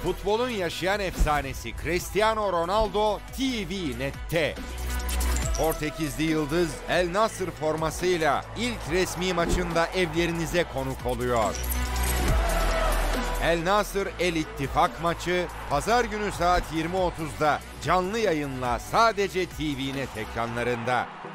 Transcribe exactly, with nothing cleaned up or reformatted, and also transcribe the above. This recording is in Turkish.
Futbolun yaşayan efsanesi Cristiano Ronaldo T V Net'te. Portekizli yıldız El Nassr formasıyla ilk resmi maçında evlerinize konuk oluyor. El Nassr El İttifak maçı Pazar günü saat yirmi otuzda canlı yayınla sadece T V Net ekranlarında.